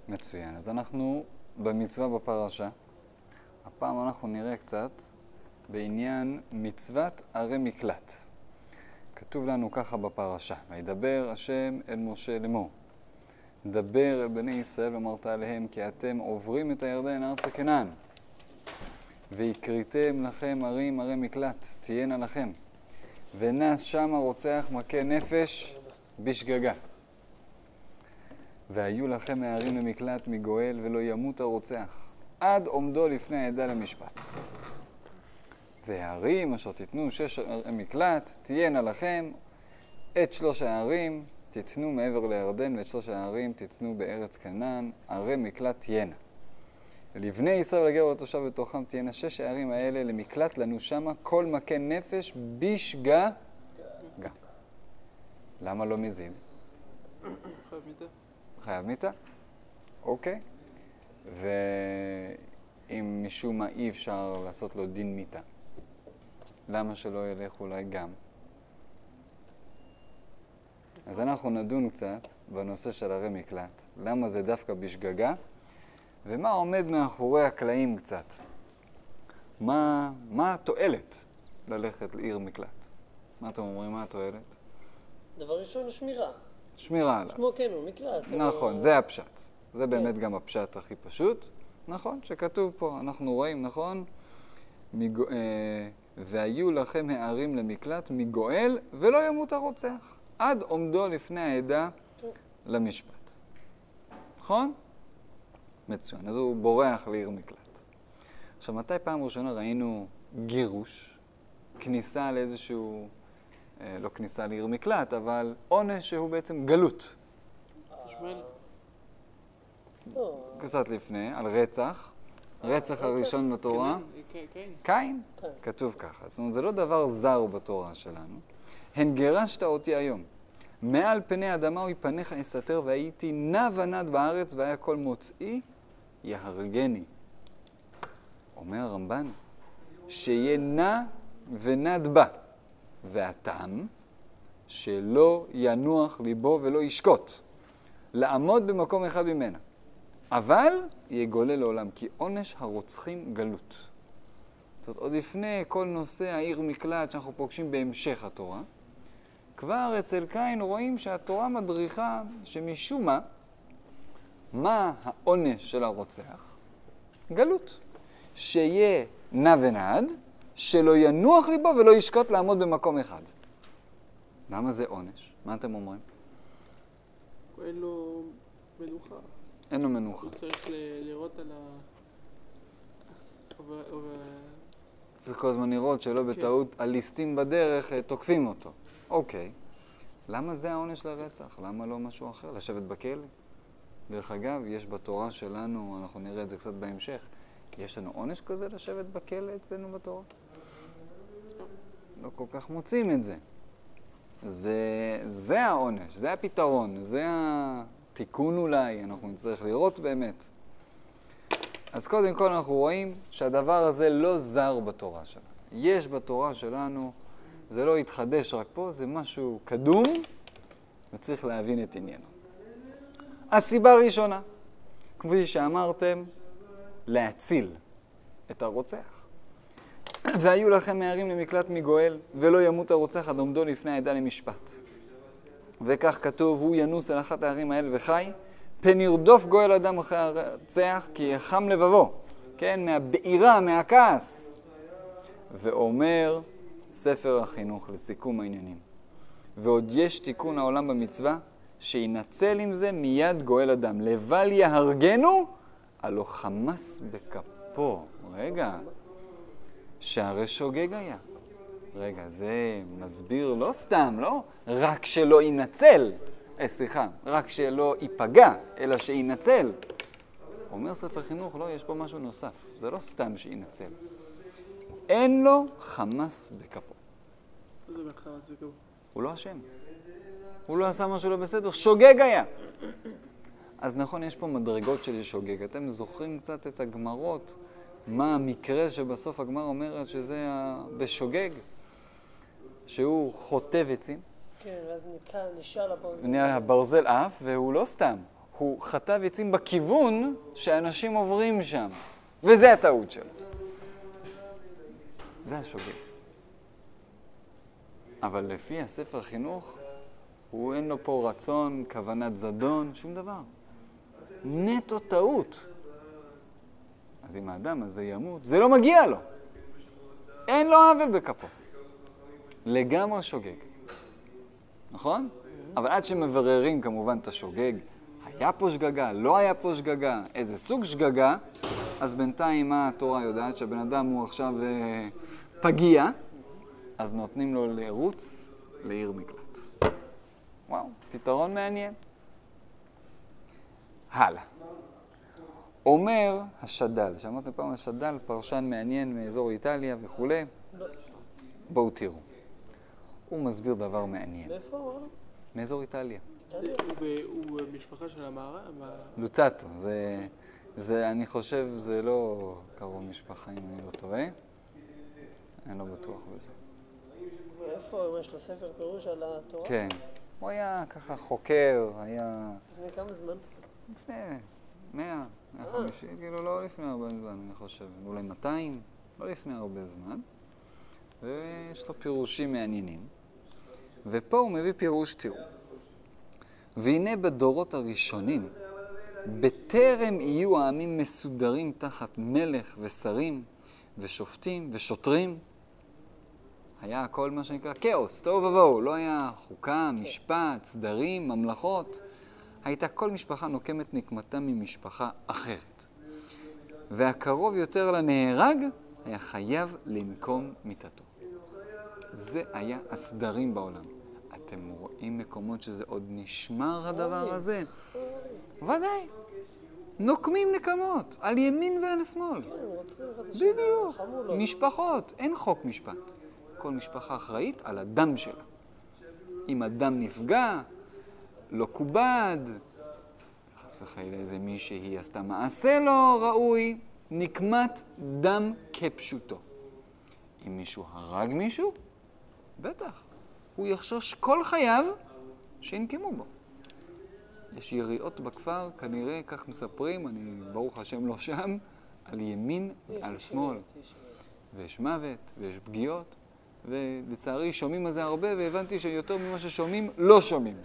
מצוין. אז אנחנו במצווה בפרשה. הפעם אנחנו נראה קצת בעניין מצוות ערי מקלט. כתוב לנו ככה בפרשה: וידבר השם אל משה לאמור, דבר אל בני ישראל ואמרת עליהם, כי אתם עוברים את הירדן ארצה כנען, והקריתם לכם ערים ערי מקלט, תהיינה לכם, ונס שם הרוצח מכה נפש בשגגה. והיו לכם הערים למקלט מגואל, ולא ימות הרוצח, עד עומדו לפני העדה למשפט. והערים אשר תיתנו 6 ערי מקלט, תהיינה לכם, את 3 הערים תיתנו מעבר לירדן, ואת 3 הערים תיתנו בארץ כנען, ערי מקלט תהיינה. לבני ישראל לגר ולתושב בתוכם תהיינה 6 הערים האלה למקלט לנו שמה, כל מכה נפש בשגגה. למה לא מזיד? חייב מיתה. חייב מיתה? אוקיי. ואם משום מה אי אפשר לעשות לו דין מיתה, למה שלא ילך אולי גם? אז אנחנו נדון קצת בנושא של ערי מקלט. למה זה דווקא בשגגה? ומה עומד מאחורי הקלעים קצת? מה התועלת ללכת לעיר מקלט? מה אתם אומרים? מה התועלת? דבר ראשון, שמירה. שמירה עליו. שמו כן, הוא מקלט. נכון, זה הפשט. זה באמת גם הפשט הכי פשוט. נכון, שכתוב פה, אנחנו רואים, נכון? והיו לכם הערים למקלט מגואל, ולא ימות הרוצח, עד עומדו לפני העדה למשפט. נכון? מצוין. אז הוא בורח לעיר מקלט. עכשיו, מתי פעם ראשונה ראינו גירוש? כניסה לאיזשהו, לא כניסה לעיר מקלט, אבל עונש שהוא בעצם גלות. שמואל. קצת לפני, על רצח. רצח הראשון בתורה. קין. כתוב ככה. זאת אומרת, זה לא דבר זר בתורה שלנו. הן גירשת אותי היום. מעל פני האדמה ויפניך אסתר, והייתי נע ונד בארץ, והיה כל מוצאי יהרגני. אומר הרמב"ן, שיהיה נע ונד בה, והטעם שלא ינוח ליבו ולא ישקוט, לעמוד במקום אחד ממנה. אבל יגולה לעולם, כי עונש הרוצחים גלות. זאת אומרת, עוד לפני כל נושא העיר מקלט שאנחנו פוגשים בהמשך התורה, כבר אצל קין רואים שהתורה מדריכה שמשום מה העונש של הרוצח? גלות. שיהיה נע ונד, שלא ינוח ליבו ולא ישקוט לעמוד במקום אחד. למה זה עונש? מה אתם אומרים? אין לו מנוחה. אין לו מנוחה. הוא צריך לראות על צריך כל הזמן לראות שלא בטעות הליסטים בדרך תוקפים אותו. אוקיי. למה זה העונש לרצח? למה לא משהו אחר? לשבת בכלא? דרך אגב, יש בתורה שלנו, אנחנו נראה את זה קצת בהמשך, יש לנו עונש כזה לשבת בכלא אצלנו בתורה? לא כל כך מוצאים את זה. זה העונש, זה הפתרון, זה התיקון אולי, אנחנו נצטרך לראות באמת. אז קודם כל אנחנו רואים שהדבר הזה לא זר בתורה שלנו. יש בתורה שלנו, זה לא יתחדש רק פה, זה משהו קדום, וצריך להבין את עניינו. הסיבה הראשונה, כפי שאמרתם, להציל את הרוצח. והיו לכם הערים למקלט מגואל, ולא ימות הרוצח עד עומדו לפני העדה למשפט. וכך כתוב, הוא ינוס אל אחת הערים האלה וחי, פן ירדוף גואל אדם אחרי הרוצח, כי יחם לבבו, כן, מהבעירה, מהכעס. ואומר ספר החינוך לסיכום העניינים, ועוד יש תיקון העולם במצווה, שינצל עם זה מיד גואל אדם, לבל יהרגנו, הלא חמס בכפו. רגע, שהרי שוגג היה. רגע, זה מסביר לא סתם, לא? רק שלא ינצל. רק שלא ייפגע, אלא שינצל. אומר ספר חינוך, לא, יש פה משהו נוסף. זה לא סתם שינצל. אין לו חמס בכפו. מה זה חמס בכפו? הוא לא אשם. הוא לא עשה משהו לא בסדר, שוגג היה. אז נכון, יש פה מדרגות של שוגג. אתם זוכרים קצת את הגמרות? מה המקרה שבסוף הגמר אומרת שזה בשוגג? שהוא חוטב עצים. כן, ואז נשאל הברזל. נהיה הברזל אף, והוא לא סתם. הוא חטב עצים בכיוון שאנשים עוברים שם, וזה הטעות שלו. זה השוגג. אבל לפי הספר חינוך, הוא אין לו פה רצון, כוונת זדון, שום דבר. נטו טעות. אז אם האדם הזה ימות, זה לא מגיע לו. אין לו עוול בכפו. לגמרי שוגג. נכון? אבל עד שמבררים כמובן את השוגג, היה פה שגגה, לא היה פה שגגה, איזה סוג שגגה, אז בינתיים מה התורה יודעת? שהבן אדם הוא עכשיו פגיע, אז נותנים לו לרוץ לעיר מקלט. וואו, פתרון מעניין. הלאה. אומר השד"ל, שמעתם פעם השד"ל, פרשן מעניין מאזור איטליה וכו'. בואו תראו. הוא מסביר דבר מעניין. מאיפה? מאזור איטליה. הוא משפחה של המערב? לוצטו. זה, אני חושב, זה לא קרוב משפחה, אם אני לא טועה. אני לא בטוח בזה. ואיפה? יש לו ספר פירוש על התורה? כן. הוא היה ככה חוקר, היה... לפני כמה זמן? לפני 100, 150, כאילו לא לפני הרבה זמן, אני חושב. אולי 200, לא לפני הרבה זמן. ויש לו פירושים מעניינים. ופה הוא מביא פירוש, תראו. והנה בדורות הראשונים, בטרם יהיו העמים מסודרים תחת מלך ושרים ושופטים ושוטרים, היה הכל מה שנקרא כאוס, תוהו ובוהו, לא היה חוקה, משפט, סדרים, ממלכות. הייתה כל משפחה נוקמת נקמתה ממשפחה אחרת. והקרוב יותר לנהרג היה חייב לנקום מיתתו. זה היה הסדרים בעולם. אתם רואים מקומות שזה עוד נשמר הדבר הזה? ודאי. נוקמים נקמות, על ימין ועל שמאל. בדיוק. משפחות, אין חוק משפט. כל משפחה אחראית על הדם שלה. אם הדם נפגע, לא כובד, חס וחלילה איזה מישהי עשתה מעשה לא ראוי, נקמת דם כפשוטו. אם מישהו הרג מישהו, בטח. הוא יחשוש כל חייו שינקמו בו. יש יריעות בכפר, כנראה, כך מספרים, אני ברוך השם לא שם, על ימין ועל שמאל. ויש מוות, ויש פגיעות, ולצערי שומעים על זה הרבה, והבנתי שיותר ממה ששומעים, לא שומעים.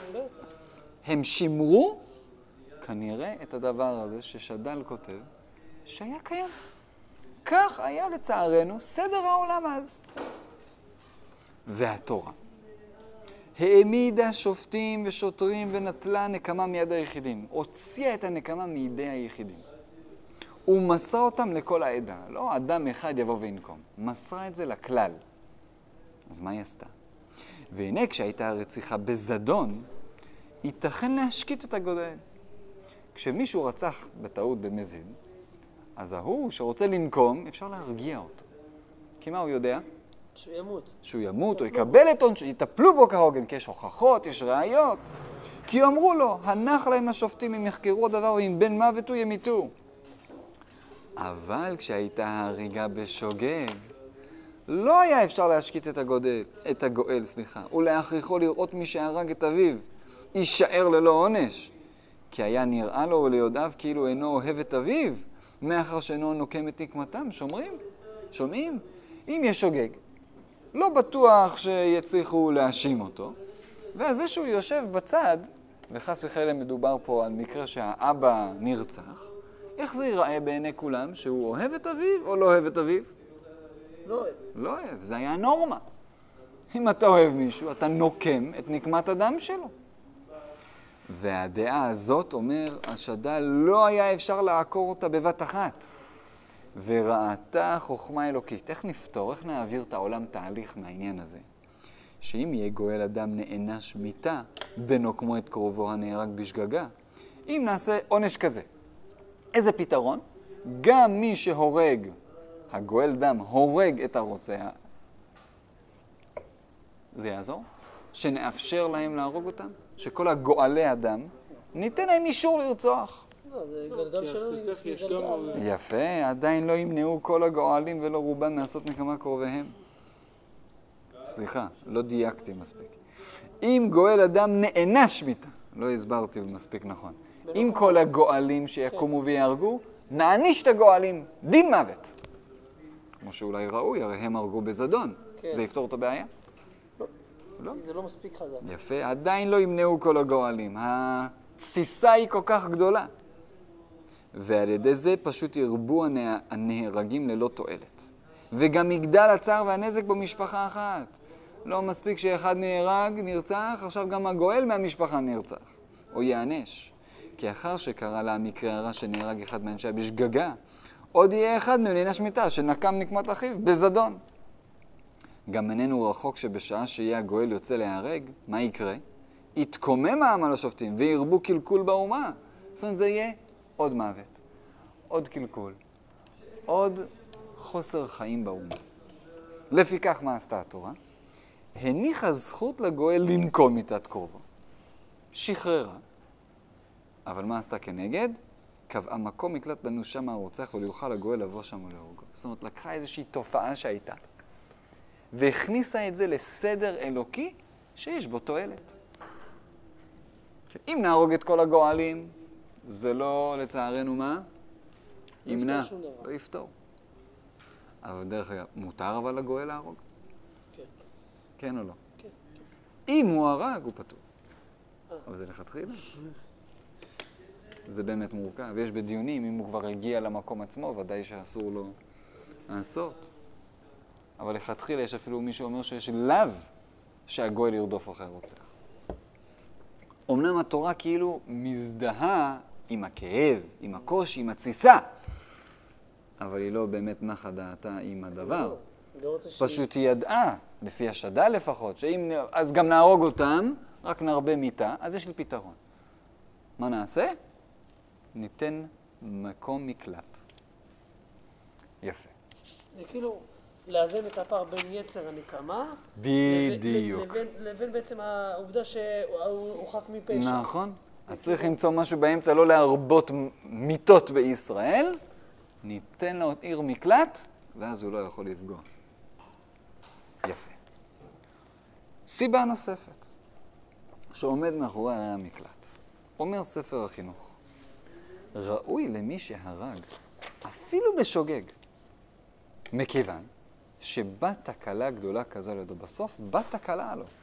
הם שימרו, כנראה, את הדבר הזה ששד"ל כותב, שהיה קיים. כך היה לצערנו סדר העולם אז. והתורה העמידה שופטים ושוטרים ונטלה נקמה מיד היחידים. הוציאה את הנקמה מידי היחידים. ומסרה אותם לכל העדה. לא אדם אחד יבוא וינקום. מסרה את זה לכלל. אז מה היא עשתה? והנה כשהייתה הרציחה בזדון, ייתכן להשקיט את הגודל. כשמישהו רצח בטעות במזיד, אז ההוא שרוצה לנקום, אפשר להרגיע אותו. כי מה הוא יודע? שהוא ימות. שהוא ימות, או יקבל את עונשו, יטפלו בו כהוגן, כי יש הוכחות, יש ראיות. כי אמרו לו, הנח להם השופטים אם יחקרו הדבר, ואם בן מוות הוא ימיתו. אבל כשהייתה ההריגה בשוגג, לא היה אפשר להשקיט את הגואל, ולהכריחו לראות מי שהרג את אביו, יישאר ללא עונש. כי היה נראה לו וליודעיו כאילו אינו אוהב את אביו, מאחר שאינו נוקם את נקמתם. שומעים? אם יש שוגג, לא בטוח שיצליחו להאשים אותו, ואז זה שהוא יושב בצד, וחס וחלילה מדובר פה על מקרה שהאבא נרצח, איך זה ייראה בעיני כולם? שהוא אוהב את אביו או לא אוהב את אביו? לא אוהב. לא אוהב, זה היה הנורמה. אם אתה אוהב מישהו, אתה נוקם את נקמת הדם שלו. והדעה הזאת, אומר השד"ל, לא היה אפשר לעקור אותה בבת אחת. וראתה חוכמה אלוקית. איך נפתור, איך נעביר את העולם תהליך מהעניין הזה? שאם יהיה גואל אדם נענש מיתה, בנוקמו את קרובו הנהרג בשגגה. אם נעשה עונש כזה, איזה פתרון? גם מי שהורג, הגואל דם, הורג את הרוצח, זה יעזור? שנאפשר להם להרוג אותם? שכל הגואלי אדם, ניתן להם אישור לרצוח. לא, זה גלגל שלו גלגל. יפה, עדיין לא ימנעו כל הגואלים ולא רובם לעשות נקמה קרוביהם. סליחה, לא דייקתי מספיק. אם גואל אדם נענש מיתה, לא הסברתי מספיק נכון. עם כל הגואלים שיקומו ויהרגו, נעניש את הגואלים דין מוות. כמו שאולי ראוי, הרי הם הרגו בזדון. כן. זה יפתור את הבעיה? לא. זה לא מספיק חזק. יפה, עדיין לא ימנעו כל הגואלים. התסיסה היא כל כך גדולה. ועל ידי זה פשוט ירבו הנהרגים ללא תועלת. וגם יגדל הצער והנזק במשפחה אחת. לא מספיק שאחד נהרג, נרצח, עכשיו גם הגואל מהמשפחה נרצח. או יענש. כי אחר שקרה לה המקרה הרע שנהרג אחד מאנשיה בשגגה, עוד יהיה אחד מנהנש מיתה שנקם נקמת אחיו בזדון. גם איננו רחוק שבשעה שיהיה הגואל יוצא להיהרג, מה יקרה? יתקומם העם על השופטים וירבו קלקול באומה. זאת אומרת, זה יהיה עוד מוות, עוד קלקול, עוד חוסר חיים באומה. לפיכך מה עשתה התורה? הניחה זכות לגואל לנקום מיתת קרובו. שחררה. אבל מה עשתה כנגד? קבעה מקום מקלט לנו שם הרוצח וליוכל הגואל לבוא שם ולהורגו. זאת אומרת, לקחה איזושהי תופעה שהייתה. והכניסה את זה לסדר אלוקי שיש בו תועלת. אם נהרוג את כל הגואלים, זה לא, לצערנו מה? ימנע, לא יפתור. אבל דרך אגב, מותר אבל לגואל להרוג? כן. כן או לא? כן. אם הוא הרג, הוא פטור. אבל זה לכתחילה. זה באמת מורכב. יש בדיונים, אם הוא כבר הגיע למקום עצמו, ודאי שאסור לו לעשות. אבל לכתחילה יש אפילו מי שאומר שיש לאו שהגואל ירדוף אחרי רוצח. אמנם התורה כאילו מזדהה עם הכאב, עם הקושי, עם התסיסה, אבל היא לא באמת נחה דעתה עם הדבר. פשוט היא ידעה, לפי השדה לפחות, שאם אז גם נהרוג אותם, רק נרבה מיתה, אז יש לי פתרון. מה נעשה? ניתן מקום מקלט. יפה. זה כאילו לאזן את הפער בין יצר הנקמה, בדיוק. לבין בעצם העובדה שהוא חף מפשע. נכון. אז צריך למצוא משהו באמצע, לא להרבות מיתות בישראל, ניתן לו עיר מקלט, ואז הוא לא יכול לפגוע. יפה. סיבה נוספת, שעומד מאחורי המקלט. אומר ספר החינוך, ראוי למי שהרג, אפילו בשוגג, מכיוון שבא תקלה גדולה כזו לידו. בסוף בא תקלה לו.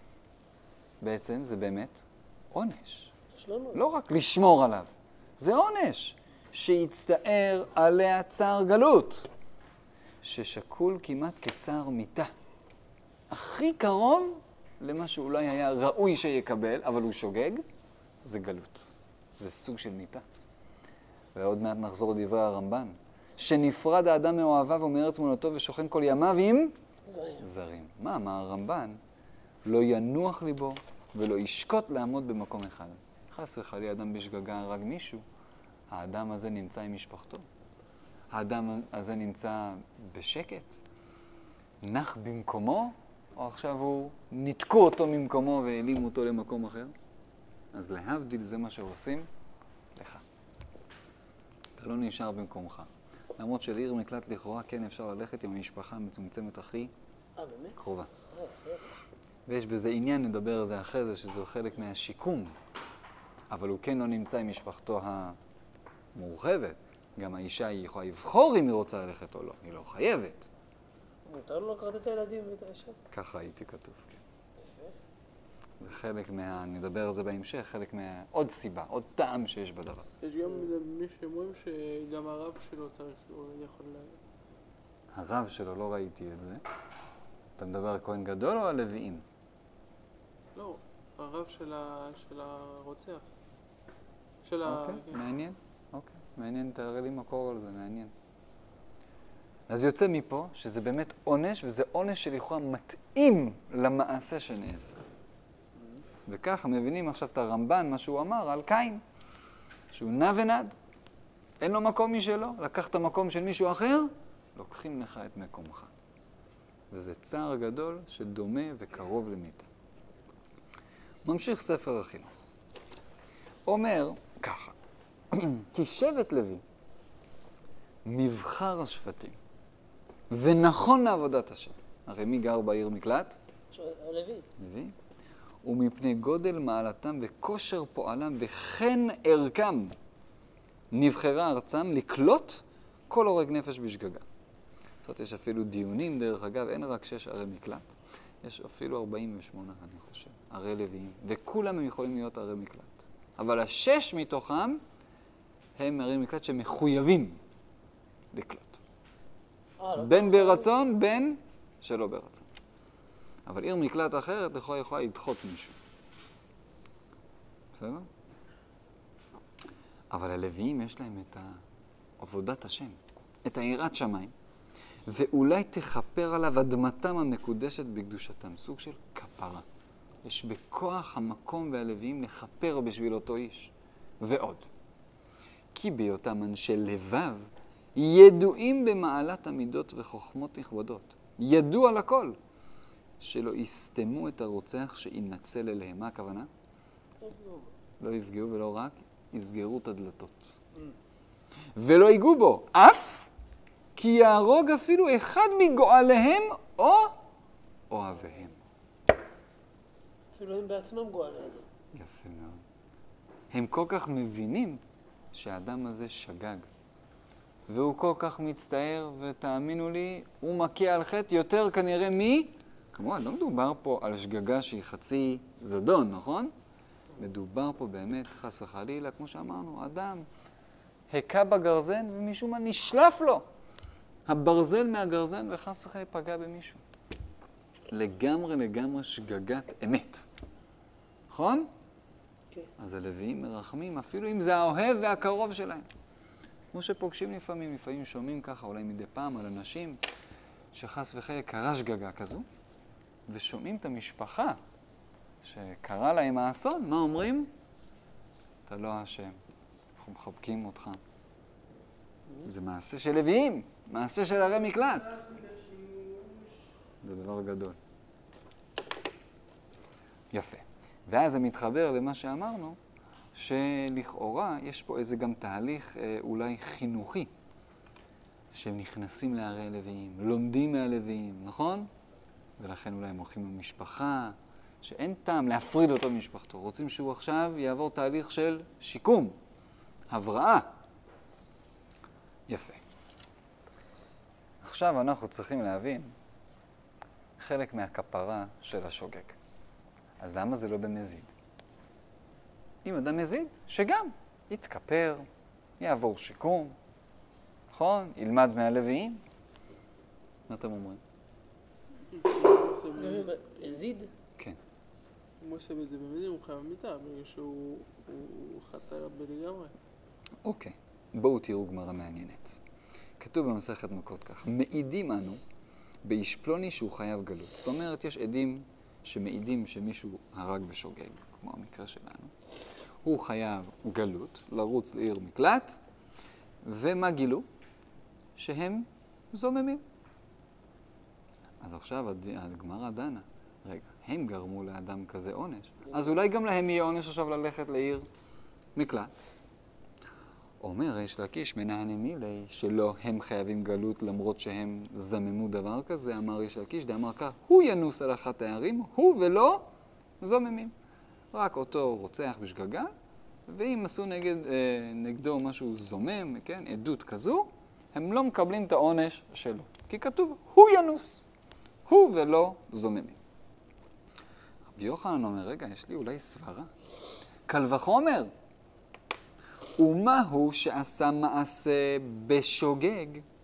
בעצם זה באמת עונש. לא רק לשמור עליו, זה עונש שיצטער עליה צער גלות, ששקול כמעט כצער מיתה. הכי קרוב למה שאולי היה ראוי שיקבל, אבל הוא שוגג, זה גלות. זה סוג של מיתה. ועוד מעט נחזור לדברי הרמב"ן. שנפרד האדם מאוהביו ומארץ מולדתו ושוכן כל ימיו עם זרים. מה אמר הרמב"ן? לא ינוח ליבו ולא ישקוט לעמוד במקום אחד. חס וחלילה אדם בשגגה הרג מישהו, האדם הזה נמצא עם משפחתו. האדם הזה נמצא בשקט, נח במקומו, או עכשיו הוא ניתקו אותו ממקומו והעלימו אותו למקום אחר. אז להבדיל זה מה שעושים לך. אתה לא נשאר במקומך. למרות שלעיר מקלט לכאורה כן אפשר ללכת עם המשפחה המצומצמת הכי קרובה. ויש בזה עניין, נדבר על זה אחרי זה, שזה חלק מהשיקום. אבל הוא כן לא נמצא עם משפחתו המורחבת. גם האישה היא יכולה לבחור אם היא רוצה ללכת או לא. היא לא חייבת. מותר לו לקחת את הילדים ואת האישה? ככה הייתי כתוב, כן. זה חלק נדבר על זה בהמשך, חלק עוד סיבה, עוד טעם שיש בדבר. יש גם מי שאומרים שגם הרב שלו צריך, הוא יכול הרב שלו, לא ראיתי את זה. אתה מדבר על כהן גדול או על לוויים? לא, הרב של הרוצח. אוקיי, מעניין. אוקיי, מעניין, תראה לי מקור על זה, מעניין. אז יוצא מפה שזה באמת עונש, וזה עונש שלכאורה מתאים למעשה שנעשה. וככה מבינים עכשיו את הרמב"ן, מה שהוא אמר על קין, שהוא נע ונד, אין לו מקום משלו, לקח את המקום של מישהו אחר, לוקחים לך את מקומך. וזה צער גדול שדומה וקרוב למיתה. ממשיך ספר החינוך. אומר ככה, כי שבט לוי, מבחר השבטים, ונכון לעבודת השם. הרי מי גר בעיר מקלט? לוי. לוי. ומפני גודל מעלתם וכושר פועלם וכן ערכם נבחרה ארצם לקלוט כל הורג נפש בשגגה. זאת אומרת, יש אפילו דיונים, דרך אגב, אין רק 6 ערי מקלט. יש אפילו 48, אני חושב, ערי לוויים, וכולם הם יכולים להיות ערי מקלט. אבל 6 מתוכם הם ערי מקלט שמחויבים לקלוט. בין ברצון, בין שלא ברצון. אבל עיר מקלט אחרת יכולה לדחות מישהו. בסדר? אבל הלוויים יש להם את עבודת השם, את היראת שמיים, ואולי תכפר עליו אדמתם המקודשת בקדושתם, סוג של כפרה. יש בכוח המקום והלוויים לכפר בשביל אותו איש. ועוד, כי בהיותם אנשי לבב, ידועים במעלת המידות וחוכמות נכבדות. ידוע לכל, שלא יסתמו את הרוצח שינצל אליהם. מה הכוונה? לא יפגעו ולא רק יסגרו את הדלתות. ולא ייגעו בו, אף כי יהרוג אפילו אחד מגואליהם או אוהביהם. אפילו הם בעצמם גואליהם. יפה מאוד. הם כל כך מבינים שהאדם הזה שגג. והוא כל כך מצטער, ותאמינו לי, הוא מכה על חטא יותר כנראה מי? כמובן, לא מדובר פה על שגגה שהיא חצי זדון, נכון? מדובר פה באמת, חס וחלילה, כמו שאמרנו, אדם הכה בגרזן ומשום מה נשלף לו הברזל מהגרזן וחס וחלילה פגע במישהו. לגמרי שגגת אמת. נכון? כן. אז הלוויים מרחמים, אפילו אם זה האוהב והקרוב שלהם. כמו שפוגשים לפעמים שומעים ככה, אולי מדי פעם, על אנשים שחס וחלילה קרה שגגה כזו, ושומעים את המשפחה שקרה להם האסון, מה אומרים? אתה לא האשם, אנחנו מחבקים אותך. זה מעשה של לוויים, מעשה של ערי מקלט. זה דבר גדול. יפה. ואז זה מתחבר למה שאמרנו, שלכאורה יש פה איזה גם תהליך אולי חינוכי, שהם נכנסים לערי הלוויים, לומדים מהלוויים, נכון? ולכן אולי הם הולכים במשפחה, שאין טעם להפריד אותו ממשפחתו. רוצים שהוא עכשיו יעבור תהליך של שיקום, הבראה. יפה. עכשיו אנחנו צריכים להבין חלק מהכפרה של השוגג. אז למה זה לא במזיד? אם אדם מזיד, שגם יתכפר, יעבור שיקום, נכון? ילמד מהלוויים. מה אתם אומרים? הזיד? כן. אם הוא עושה בזה במזיד, הוא חייב מיתה, בגלל שהוא חטא בלגמרי. אוקיי. בואו תראו גמרא מעניינת. כתוב במסכת מכות כך, מעידים אנו באיש פלוני שהוא חייב גלות. זאת אומרת, יש עדים שמעידים שמישהו הרג בשוגג, כמו המקרה שלנו. הוא חייב גלות, לרוץ לעיר מקלט, ומה גילו? שהם זוממים. אז עכשיו הגמרא דנה, רגע, הם גרמו לאדם כזה עונש, אז אולי גם להם יהיה עונש עכשיו ללכת לעיר מקלט. אומר ריש לקיש מנהנה מילי שלא הם חייבים גלות למרות שהם זממו דבר כזה, אמר ריש לקיש דאמר כך, הוא ינוס על אחת הערים, הוא ולא זוממים. רק אותו רוצח בשגגה, ואם עשו נגדו משהו זומם, כן, עדות כזו, הם לא מקבלים את העונש שלו. כי כתוב, הוא ינוס, הוא ולא זוממים. רבי יוחנן אומר, רגע, יש לי אולי סברה. קל וחומר. ומהו שעשה מעשה בשוגג?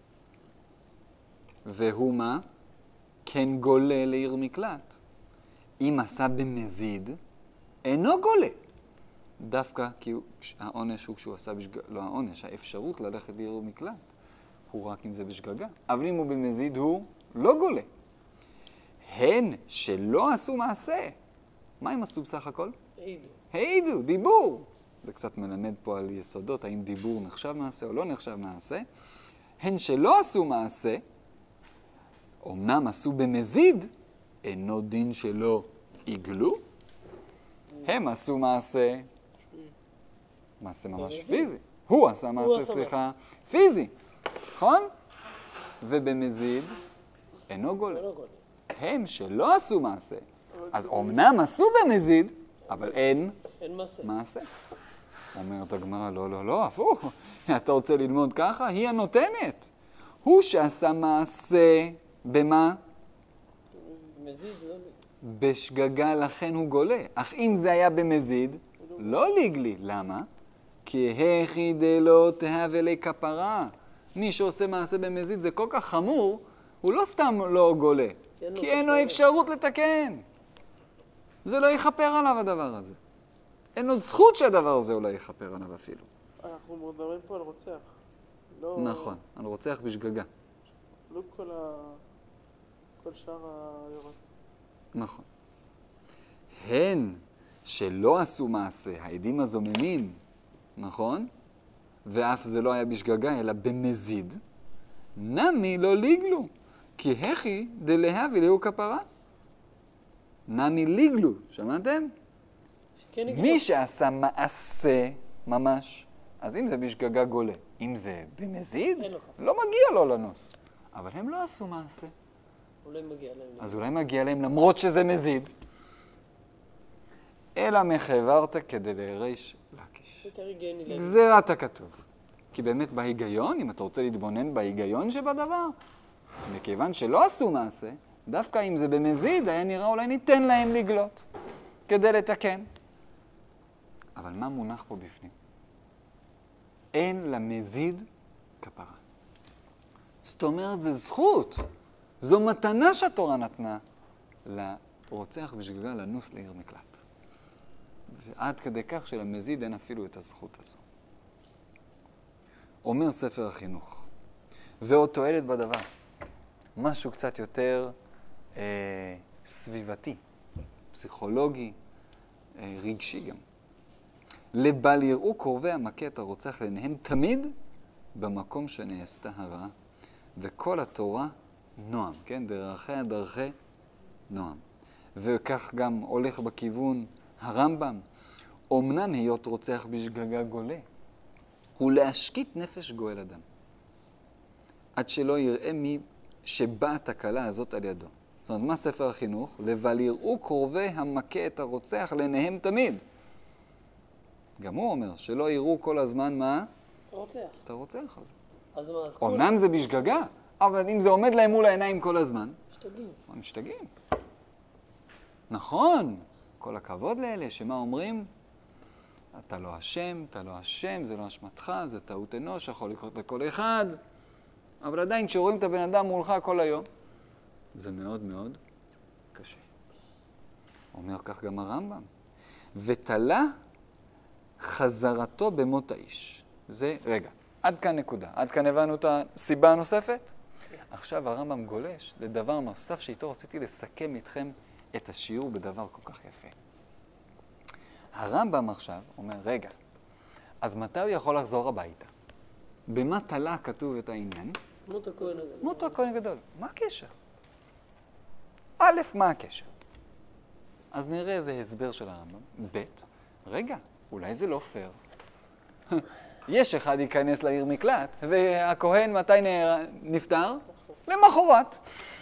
והוא מה? כן גולה לעיר מקלט. אם עשה במזיד, אינו גולה. דווקא כי העונש הוא כשהוא עשה בשגגה, לא העונש, האפשרות ללכת לעיר מקלט, הוא רק אם זה בשגגה. אבל אם הוא במזיד הוא לא גולה. הן שלא עשו מעשה. מה הם עשו בסך הכל? העידו, דיבור. זה קצת מלמד פה על יסודות, האם דיבור נחשב מעשה או לא נחשב מעשה. הן שלא עשו מעשה, אמנם עשו במזיד, אינו דין שלא עיגלו. הם עשו מעשה ממש פיזי. הוא עשה מעשה, סליחה, פיזי. נכון? ובמזיד, אינו גולה. הם שלא עשו מעשה, אז אומנם עשו במזיד, אבל אין אין מעשה. מעשה. אומרת הגמרא, לא, לא, לא, הפוך. אתה רוצה ללמוד ככה? היא הנותנת. הוא שעשה מעשה, במה? מזיד, לא... בשגגה, לכן הוא גולה. אך אם זה היה במזיד, לא ליגלי. למה? כי הכי דלא תהווה לי כפרה. מי שעושה מעשה במזיד זה כל כך חמור, הוא לא סתם לא גולה. כי אין לו אפשרות לתקן. זה לא יכפר עליו הדבר הזה. אין לו זכות שהדבר הזה אולי יכפר עליו אפילו. אנחנו מדברים פה על רוצח. לא... נכון, על רוצח בשגגה. לא כל שאר העבירות. נכון. הן שלא עשו מעשה, העדים הזוממים, נכון? ואף זה לא היה בשגגה, אלא במזיד, נמי לא ליגלו, כי הכי דלהבי להו כפרה. נמי ליגלו, שמעתם? כן, מי שעשה מעשה ממש, אז אם זה בשגגה גולה, אם זה במזיד, לא מגיע לו לנוס. אבל הם לא עשו מעשה. אולי מגיע להם. אז אולי מגיע להם למרות שזה מזיד. אלא מחברת כדי להירש לקיש. יותר היגייני להגיד. גזירת הכתוב. כי באמת בהיגיון, אם אתה רוצה להתבונן בהיגיון שבדבר, מכיוון שלא עשו מעשה, דווקא אם זה במזיד, היה נראה אולי ניתן להם לגלות, כדי לתקן. אבל מה מונח פה בפנים? אין למזיד כפרה. זאת אומרת, זה זכות. זו מתנה שהתורה נתנה לרוצח בשגגה לנוס לעיר מקלט. ועד כדי כך שלמזיד אין אפילו את הזכות הזו. אומר ספר החינוך, ועוד תועלת בדבר, משהו קצת יותר סביבתי, פסיכולוגי, רגשי גם. לבל יראו קרובי המכה את הרוצח לעיניהם תמיד במקום שנעשתה הרעה, וכל התורה נועם, כן? דרכיה דרכי נועם. וכך גם הולך בכיוון הרמב"ם, אמנם היות רוצח בשגגה גולה, הוא להשקיט נפש גואל אדם, עד שלא יראה מי שבאה התקלה הזאת על ידו. זאת אומרת, מה ספר החינוך? לבל יראו קרובי המכה את הרוצח לעיניהם תמיד. גם הוא אומר שלא יראו כל הזמן מה? אתה רוצח. את הרוצח הזה. אז מה, אז אומנם זה בשגגה, אבל אם זה עומד להם מול העיניים כל הזמן, משתגעים. הם משתגעים. נכון, כל הכבוד לאלה שמה אומרים? אתה לא אשם, אתה לא אשם, זה לא אשמתך, זה טעות אנוש, יכול לקרות לכל אחד. אבל עדיין כשרואים את הבן אדם מולך כל היום, זה מאוד מאוד קשה. אומר כך גם הרמב"ם. ותלה חזרתו במות האיש. זה, רגע, עד כאן נקודה. עד כאן הבנו את הסיבה הנוספת? עכשיו הרמב"ם גולש לדבר נוסף שאיתו רציתי לסכם איתכם את השיעור בדבר כל כך יפה. הרמב"ם עכשיו אומר, רגע, אז מתי הוא יכול לחזור הביתה? במה תלה כתוב את העניין? מות הכהן הגדול. מות הכהן הגדול. מה הקשר? א', מה הקשר? אז נראה איזה הסבר של הרמב"ם. ב', רגע, אולי זה לא פייר. יש אחד ייכנס לעיר מקלט, והכהן מתי נפטר? למחרת.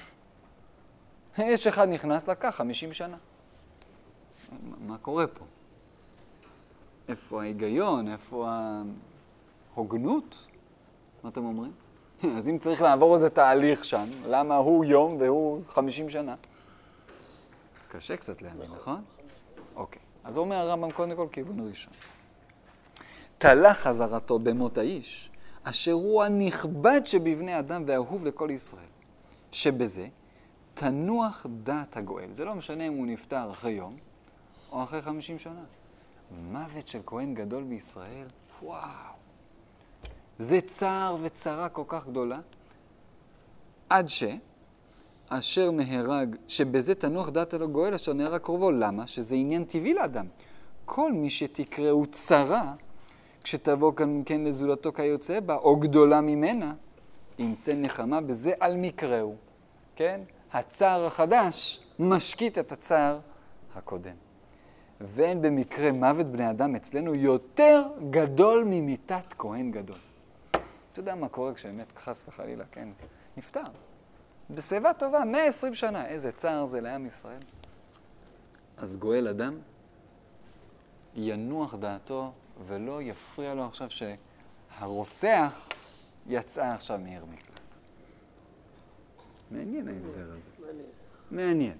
יש אחד נכנס לקח 50 שנה. מה קורה פה? איפה ההיגיון? איפה ההוגנות? מה אתם אומרים? אז אם צריך לעבור איזה תהליך שם, למה הוא יום והוא 50 שנה? קשה קצת להאמין, נכון? אוקיי. אז אומר הרמב"ם קודם כל כיוון ראשון. תלה חזרתו במות האיש, אשר הוא הנכבד שבבני אדם והאהוב לכל ישראל. שבזה תנוח דעת הגואל. זה לא משנה אם הוא נפטר אחרי יום או אחרי 50 שנה. מוות של כהן גדול בישראל, וואו. זה צער וצרה כל כך גדולה, עד אשר נהרג, שבזה תנוח דעת הגואל אשר נהרג קרובו. למה? שזה עניין טבעי לאדם. כל מי שתקראו צרה, כשתבוא כאן כן לזולתו כיוצא בה, או גדולה ממנה, ימצא נחמה בזה על מקראו. כן? הצער החדש משקיט את הצער הקודם. ואין במקרה מוות בני אדם אצלנו יותר גדול ממיתת כהן גדול. אתה יודע מה קורה כשבאמת חס וחלילה, כן? נפטר. בשיבה טובה, 120 שנה. איזה צער זה לעם ישראל. אז גואל אדם ינוח דעתו ולא יפריע לו עכשיו שהרוצח יצא עכשיו מעיר מקלט. מעניין ההסבר הזה. מעניין.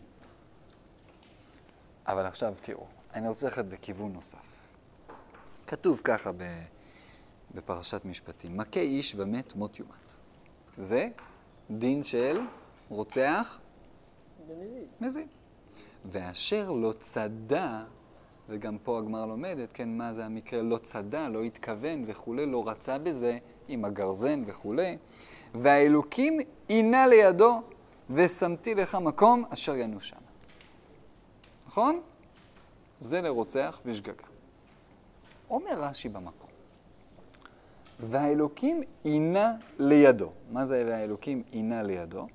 אבל עכשיו תראו, אני רוצה ללכת בכיוון נוסף. כתוב ככה בפרשת משפטים, מכה איש ומת מות יומת. זה דין של רוצח במזיד. מזיד. ואשר לא צדה, וגם פה הגמרא לומדת, כן, מה זה המקרה? לא צדה, לא התכוון וכו', לא רצה בזה עם הגרזן וכו'. והאלוקים עינה לידו ושמתי לך מקום אשר ינו שם. נכון? זה לרוצח בשגגה. אומר רש"י במקום. והאלוקים עינה לידו. מה זה והאלוקים עינה לידו?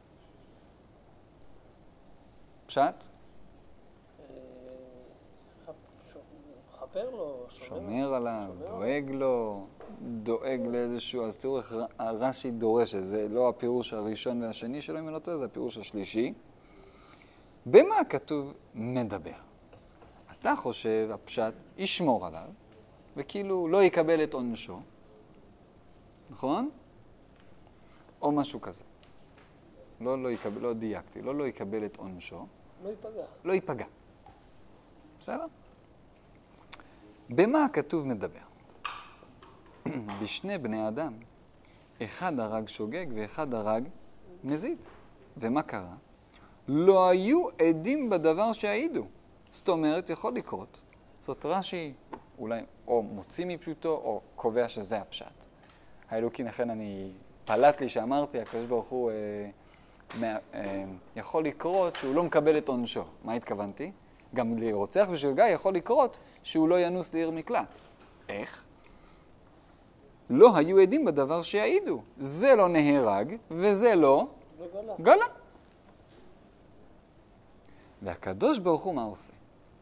פשט? חפר לו, שומר עליו, דואג לו, דואג לאיזשהו, אז תראו איך רש"י דורש, זה לא הפירוש הראשון והשני שלו, אם אני לא טועה, זה הפירוש השלישי. במה כתוב מדבר? אתה חושב, הפשט, ישמור עליו, וכאילו לא יקבל את עונשו, נכון? או משהו כזה. לא דייקתי, לא יקבל את עונשו. לא ייפגע. לא ייפגע. בסדר? במה הכתוב מדבר? בשני בני אדם, אחד הרג שוגג ואחד הרג מזיד. ומה קרה? לא היו עדים בדבר שהעידו. זאת אומרת, יכול לקרות. זאת רש"י אולי או מוציא מפשוטו או קובע שזה הפשט. האלוקים, לכן אני פלט לי שאמרתי, הקדוש ברוך הוא יכול לקרות שהוא לא מקבל את עונשו. מה התכוונתי? גם לרוצח בשגגה יכול לקרות שהוא לא ינוס לעיר מקלט. איך? לא היו עדים בדבר שיעידו. זה לא נהרג וזה לא גלה. והקדוש ברוך הוא מה עושה?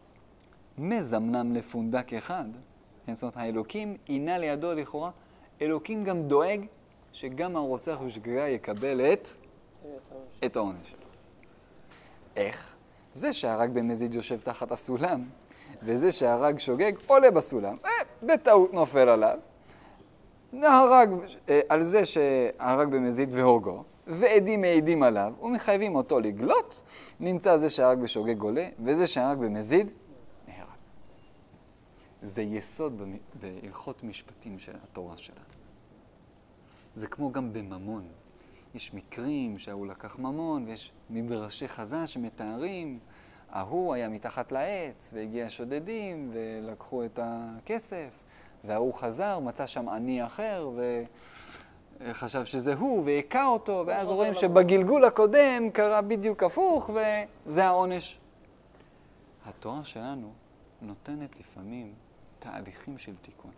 מזמנם לפונדק אחד. זאת אומרת, האלוקים עינה לידו לכאורה. אלוקים גם דואג שגם הרוצח בשגגה יקבל את העונש שלו. איך? זה שהרג במזיד יושב תחת הסולם, וזה שהרג שוגג עולה בסולם, בטעות נופל עליו, נהרג על זה שהרג במזיד והורגו, ועדים מעידים עליו, ומחייבים אותו לגלות, נמצא זה שהרג בשוגג עולה, וזה שהרג במזיד נהרג. זה יסוד בהלכות משפטים של התורה שלנו. זה כמו גם בממון. יש מקרים שההוא לקח ממון, ויש מדרשי חז"ל שמתארים, ההוא היה מתחת לעץ, והגיע שודדים, ולקחו את הכסף, וההוא חזר, מצא שם עני אחר, וחשב שזה הוא, והיכה אותו, ואז רואים שבגלגול הקודם קרה בדיוק הפוך, וזה העונש. התורה שלנו נותנת לפעמים תהליכים של תיקון,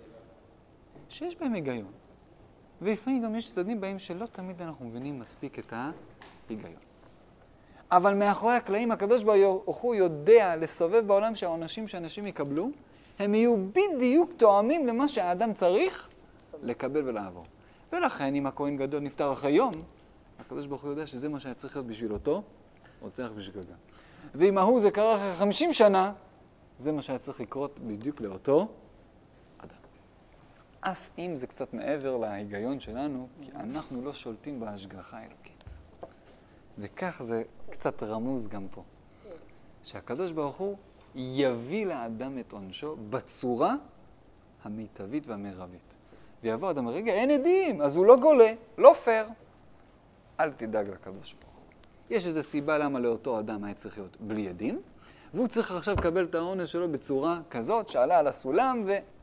שיש בהם היגיון. ולפעמים גם יש צדדים בהם שלא תמיד אנחנו מבינים מספיק את ההיגיון. אבל מאחורי הקלעים הקדוש ברוך הוא יודע לסובב בעולם שהעונשים שאנשים יקבלו, הם יהיו בדיוק תואמים למה שהאדם צריך לקבל ולעבור. ולכן אם הכהן גדול נפטר אחרי יום, הקדוש ברוך הוא יודע שזה מה שהיה צריך להיות בשביל אותו, רוצח בשגגה. ואם ההוא זה קרה אחרי 50 שנה, זה מה שהיה צריך לקרות בדיוק לאותו אדם. אף אם זה קצת מעבר להיגיון שלנו, כי אנחנו לא שולטים בהשגחה האלוקית. וכך זה קצת רמוז גם פה. שהקדוש ברוך הוא יביא לאדם את עונשו בצורה המיטבית והמרבית. ויבוא אדם, רגע, אין עדים, אז הוא לא גולה, לא פייר. אל תדאג לקדוש ברוך הוא. יש איזו סיבה למה לאותו אדם היה צריך להיות בלי עדים, והוא צריך עכשיו לקבל את העונש שלו בצורה כזאת, שעלה על הסולם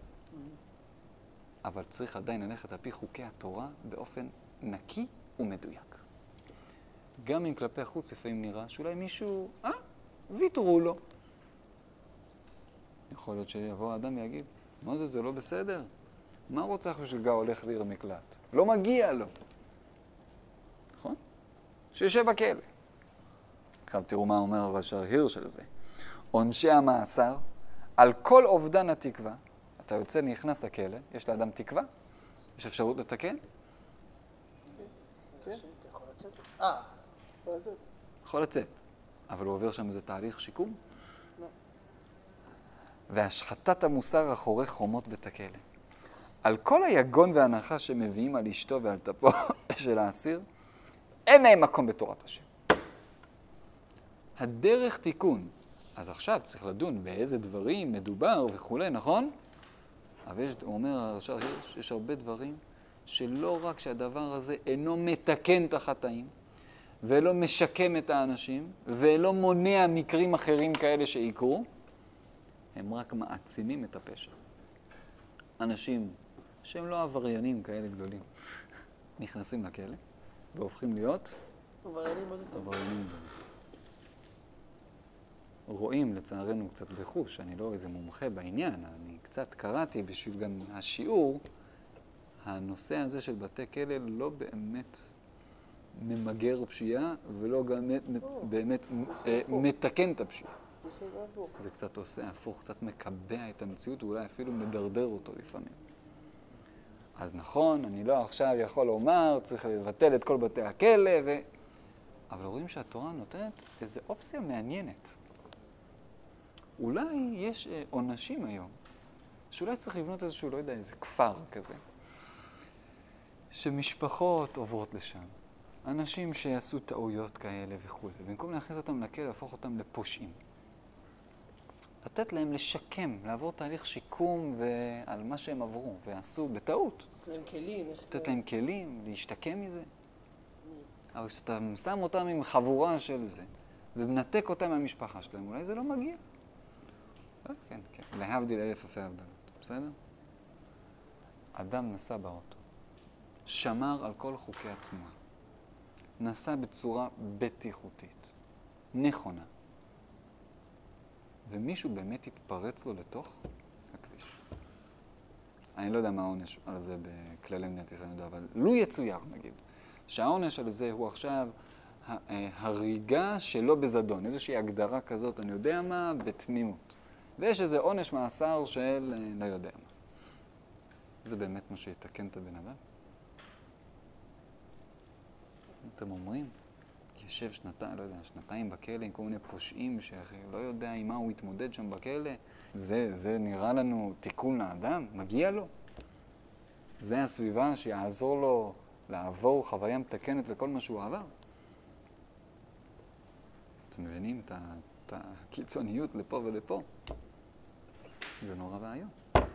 אבל צריך עדיין ללכת על פי חוקי התורה באופן נקי ומדויק. גם אם כלפי החוץ לפעמים נראה שאולי מישהו, ויתרו לו. יכול להיות שיבוא האדם ויגיד, מה זה לא בסדר? מה רוצח בשגגה הולך לעיר מקלט? לא מגיע לו. נכון? שישב בכלא. עכשיו תראו מה אומר ראש ההיר של זה. עונשי המאסר על כל אובדן התקווה. אתה יוצא, נכנס לכלא, יש לאדם תקווה? יש אפשרות לתקן? כן. יכול לצאת. יכול לצאת. יכול לצאת. אבל הוא עובר שם איזה תהליך שיקום? והשחטת המוסר אחורי חומות בית הכלא. על כל היגון וההנחה שמביאים על אשתו ועל טפו של האסיר, אין להם מקום בתורת השם. הדרך תיקון. אז עכשיו צריך לדון באיזה דברים מדובר וכו', נכון? אבל הוא אומר, יש הרבה דברים שלא רק שהדבר הזה אינו מתקן את החטאים, ולא משקם את האנשים, ולא מונע מקרים אחרים כאלה שיקרו, הם רק מעצימים את הפשע. אנשים שהם לא עבריינים כאלה גדולים, נכנסים לכלא והופכים להיות עבריינים עוד יותר. עבריינים גדולים. רואים לצערנו קצת בחוש, אני לא איזה מומחה בעניין, אני קצת קראתי בשביל גם השיעור, הנושא הזה של בתי כלא לא באמת ממגר פשיעה ולא גם באמת מתקן את הפשיעה. זה קצת עושה הפוך, קצת מקבע את המציאות, ואולי אפילו מדרדר אותו לפעמים. אז נכון, אני לא עכשיו יכול לומר, צריך לבטל את כל בתי הכלא, אבל רואים שהתורה נותנת איזו אופציה מעניינת. אולי יש עונשים היום, שאולי צריך לבנות איזשהו, לא יודע, איזה כפר כזה, שמשפחות עוברות לשם, אנשים שיעשו טעויות כאלה וכו', במקום להכניס אותם לכלא, להפוך אותם לפושעים. לתת להם לשקם, לעבור תהליך שיקום על מה שהם עברו, ועשו בטעות. לתת להם כלים. לתת להם כלים, להשתקם מזה. אבל כשאתה שם אותם עם חבורה של זה, ומנתק אותם מהמשפחה שלהם, אולי זה לא מגיע. כן, כן. להבדיל אלף אלפי הבדלות, בסדר? אדם נסע באוטו, שמר על כל חוקי התנועה, נסע בצורה בטיחותית, נכונה, ומישהו באמת התפרץ לו לתוך הכביש. אני לא יודע מה העונש על זה בכללי מדינת ישראל, אבל לו יצויר, נגיד, שהעונש על זה הוא עכשיו הריגה שלא בזדון, איזושהי הגדרה כזאת, אני יודע מה, בתמימות. ויש איזה עונש מאסר של לא יודע מה. זה באמת מה שיתקן את הבן אדם? אתם אומרים, יושב שנתיים, לא יודע, שנתיים בכלא עם כל מיני פושעים שלא יודע עם מה הוא יתמודד שם בכלא, זה נראה לנו תיקון לאדם? מגיע לו? זה הסביבה שיעזור לו לעבור חוויה מתקנת לכל מה שהוא עבר? אתם מבינים את הקיצוניות לפה ולפה? זה נורא ואיום.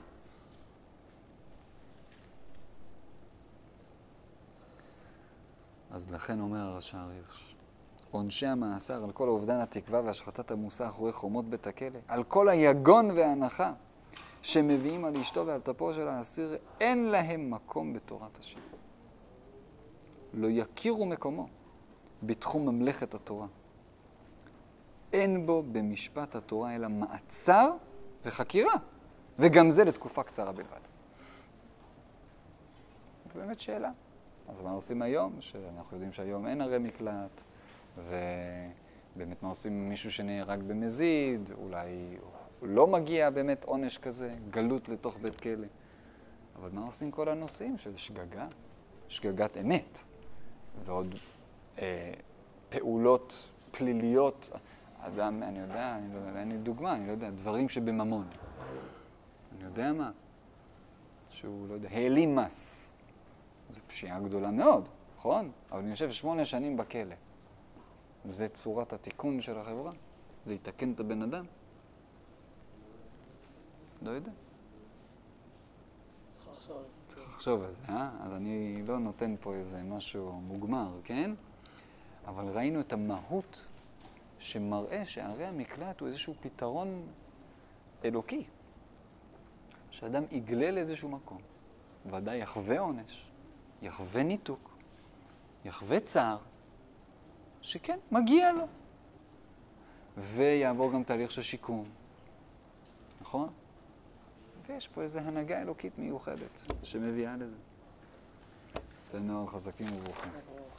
אז לכן אומר הרשע הריוש, עונשי המאסר על כל אובדן התקווה והשחטת המוסר אחורי חומות בית הכלא, על כל היגון וההנחה שמביאים על אשתו ועל טפו של האסיר, אין להם מקום בתורת השם. לא יכירו מקומו בתחום ממלכת התורה. אין בו במשפט התורה אלא מעצר וחקירה, וגם זה לתקופה קצרה בלבד. זו באמת שאלה. אז מה עושים היום? שאנחנו יודעים שהיום אין הרי מקלט, ובאמת מה עושים עם מישהו שנהרג במזיד, אולי הוא לא מגיע באמת עונש כזה, גלות לתוך בית כלא. אבל מה עושים כל הנושאים של שגגה? שגגת אמת, ועוד פעולות פליליות. אדם, אני יודע, אין לי דוגמה, אני לא יודע, דברים שבממון. אני יודע מה? שהוא, לא יודע, העלים מס. זו פשיעה גדולה מאוד, נכון? אבל אני יושב 8 שנים בכלא. זה צורת התיקון של החברה. זה יתקן את הבן אדם. לא יודע. צריך לחשוב על זה. צריך לחשוב על זה, אז אני לא נותן פה איזה משהו מוגמר, כן? אבל ראינו את המהות שמראה שערי המקלט הוא איזשהו פתרון אלוקי. שאדם יגלה לאיזשהו מקום, ודאי יחווה עונש, יחווה ניתוק, יחווה צער, שכן, מגיע לו. ויעבור גם תהליך של שיקום, נכון? ויש פה איזו הנהגה אלוקית מיוחדת שמביאה לזה. זה נוער חזקים וברוכים.